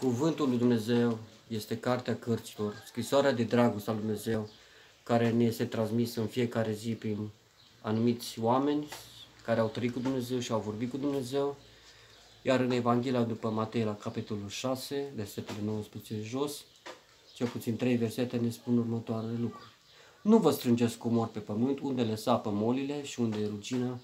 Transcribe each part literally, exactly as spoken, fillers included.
Cuvântul lui Dumnezeu este cartea cărților, scrisoarea de dragoste a lui Dumnezeu, care ne este transmisă în fiecare zi prin anumiți oameni care au trăit cu Dumnezeu și au vorbit cu Dumnezeu. Iar în Evanghelia după Matei, la capitolul șase, versetele nouăsprezece jos, cel puțin trei versete ne spun următoarele lucruri. Nu vă strângeți cu mor pe pământ, unde le sapă molile și unde e rugină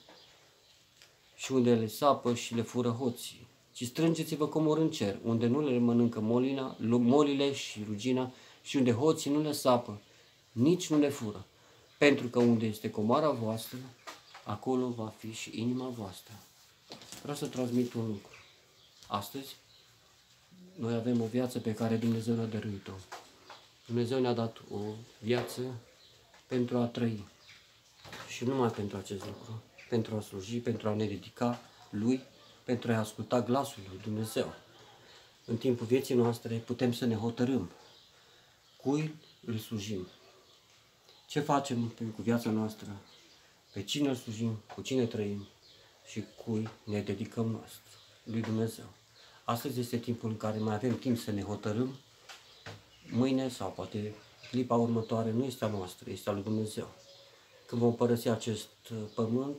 și unde le sapă și le fură hoții, ci strângeți-vă comor în cer, unde nu le mănâncă molina, molile și rugina și unde hoții nu le sapă, nici nu le fură. Pentru că unde este comoara voastră, acolo va fi și inima voastră. Vreau să transmit un lucru. Astăzi, noi avem o viață pe care Dumnezeu ne-a dăruit-o. Dumnezeu ne-a dat o viață pentru a trăi. Și nu numai pentru acest lucru, pentru a sluji, pentru a ne dedica Lui, pentru a asculta glasul lui Dumnezeu. În timpul vieții noastre putem să ne hotărâm cui îl slujim. Ce facem cu viața noastră? Pe cine îl slujim? Cu cine trăim? Și cui ne dedicăm noastră? Lui Dumnezeu. Astăzi este timpul în care mai avem timp să ne hotărâm. Mâine sau poate clipa următoare nu este a noastră, este a lui Dumnezeu. Când vom părăsi acest pământ,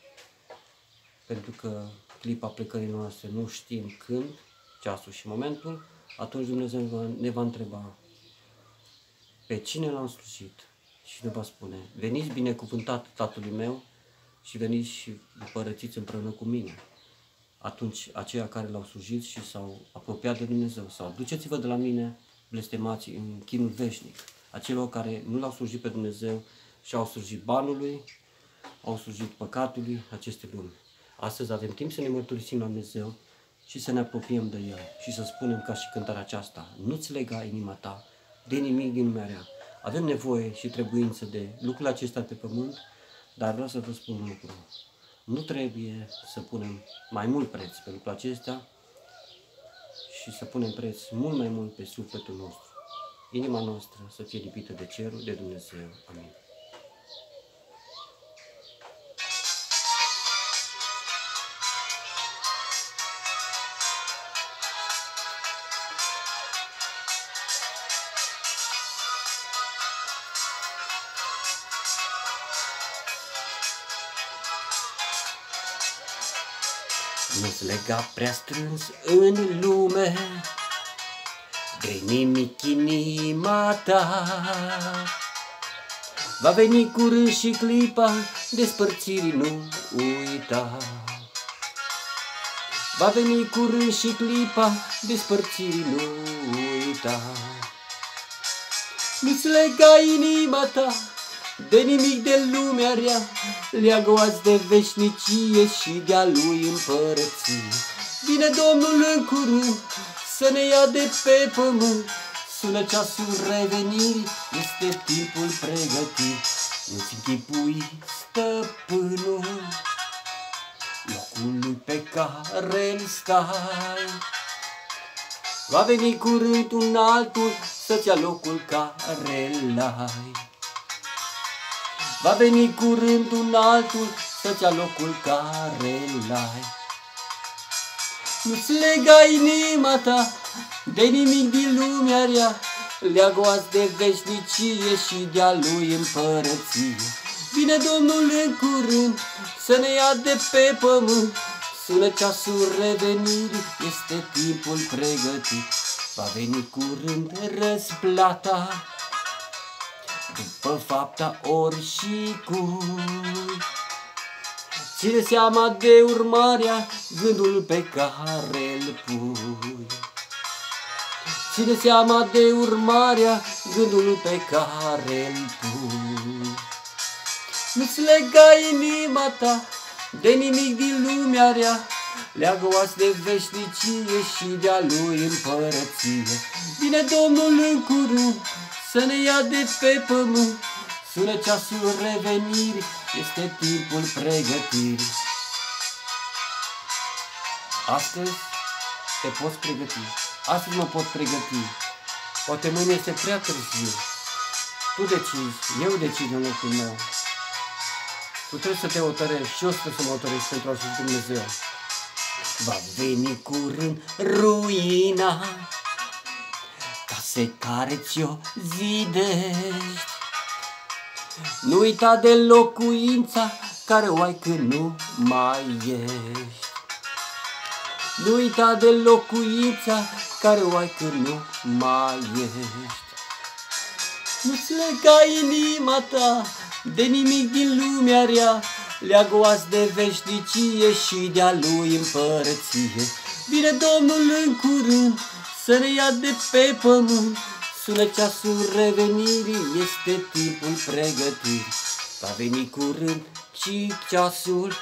pentru că clipa plecării noastre nu știm când, ceasul și momentul, atunci Dumnezeu ne va întreba pe cine l-am slujit și ne va spune: veniți binecuvântat Tatălui meu și veniți și vă părățiți împreună cu mine. Atunci aceia care l-au slujit și s-au apropiat de Dumnezeu sau duceți-vă de la mine, blestemați, în chinul veșnic. Acelor care nu l-au slujit pe Dumnezeu și au slujit banului, au slujit păcatului, aceste lumi. Astăzi avem timp să ne mărturisim la Dumnezeu și să ne apropiem de El și să spunem ca și cântarea aceasta: nu-ți lega inima ta de nimic din lumea rea. Avem nevoie și trebuință de lucrurile acestea pe pământ, dar vreau să vă spun un lucru. Nu trebuie să punem mai mult preț pe lucrurile acestea și să punem preț mult mai mult pe sufletul nostru. Inima noastră să fie lipită de cerul, de Dumnezeu. Amin. Nu-ți lega prea strâns în lume de nimic inima ta. Va veni curând și clipa despărțirii, nu uita. Va veni curând și clipa despărțirii, nu uita. Nu-ți lega inima ta de nimic de lumea rea, leagă-o-azi de veșnicie și de-a lui împărăție. Vine Domnul în curând să ne ia de pe pământ, sună ceasul revenirii, este timpul pregătit. Nu-ți închipui, stăpânul, locul lui pe care îl stai. Va veni curând un altul să-ți ia locul care îl ai. Va veni curând un altul să-ți ia locul care îl ai. Nu-ți lega inima ta de nimic din lumea rea, leagă-o-azi de veșnicie și de-a lui împărăție. Vine Domnul în curând să ne ia de pe pământ, sună ceasul revenirii, este timpul pregătit. Va veni curând răsplata după fapta ori și cui. Ține seama de urmarea gândul pe care îl pui. Ține seama de urmarea gândul pe care îl pui. Nu-ți lega inima ta de nimic din lumea rea, leagă-o-azi de veșnicie și de-a lui împărăție. Vine Domnul în curând să ne ia de pe pământ, sună ceasul revenirii, este timpul pregătirii. Astăzi te poți pregăti, astăzi mă pot pregăti, poate mâine este prea târziu. Tu decizi, eu decid în locul meu. Tu trebuie să te hotărești și eu sper să mă hotăresc pentru a sluji Dumnezeu. Va veni curând ruina case care ți-o zidești. Nu uita de locuința care o ai când nu mai ești. Nu uita de locuința care o ai când nu mai ești. Nu-ți lega inima ta de nimic din lumea rea, leagă-o azi de veșnicie și de-a lui împărăție. Vine Domnul în curând să ne ia de pe pământ, sună ceasul revenirii, este timpul pregătirii. Va veni curând și ceasul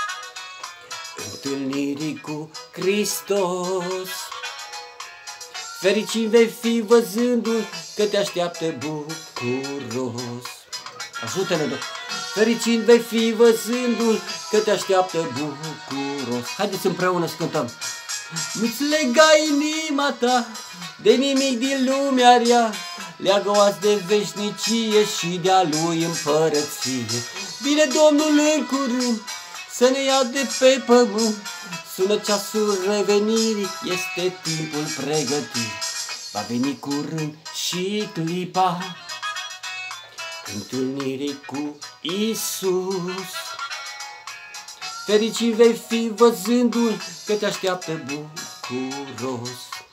întâlnirii cu Hristos. Fericit vei fi văzându-l că te așteaptă bucuros. Ajută-ne, Domnul! Fericit vei fi văzându-l că te așteaptă bucuros. Haideți împreună să cântăm. Nu-ți lega inima ta de nimic din lumea rea, leagă-o azi de veșnicie și de-a lui împărăție. Vine Domnul în curând să ne ia de pe pământ, sună ceasul revenirii, este timpul pregătirii. Va veni curând și clipa întâlnirii cu Isus. Fericit vei fi văzându-l că te așteaptă bucuros.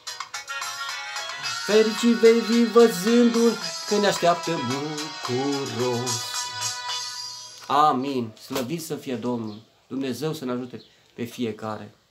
Fericit vei fi văzându-l că ne așteaptă bucuros. Amin. Slăvit să fie Domnul. Dumnezeu să ne ajute pe fiecare.